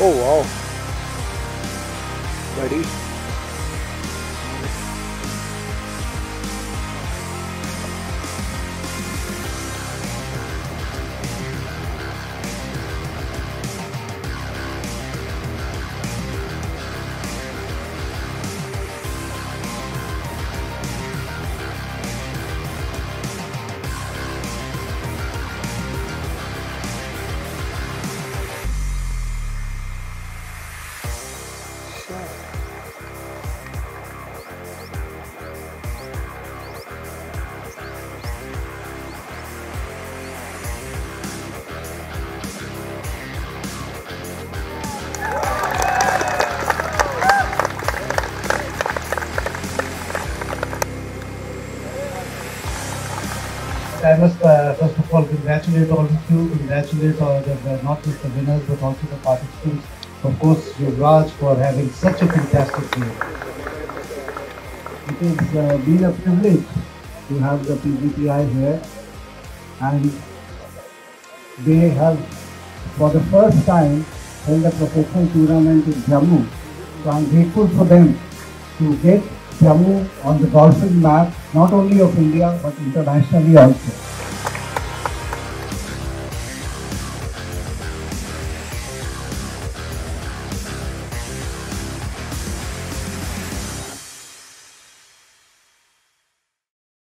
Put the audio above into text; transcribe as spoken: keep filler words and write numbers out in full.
Oh wow, buddy. I must uh, first of all congratulate all of you, congratulate all the, the, not just the winners but also the participants. Of course, Yuvraj for having such a fantastic game. It has uh, been a privilege to have the P G P I here, and they have for the first time held a professional tournament in Jammu. So I'm grateful for them to get Jammu on the golfing map, not only of India but internationally also.